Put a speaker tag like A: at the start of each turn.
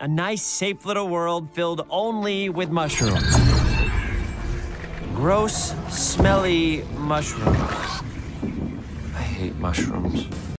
A: A nice, safe little world filled only with mushrooms. Gross, smelly mushrooms. I hate mushrooms.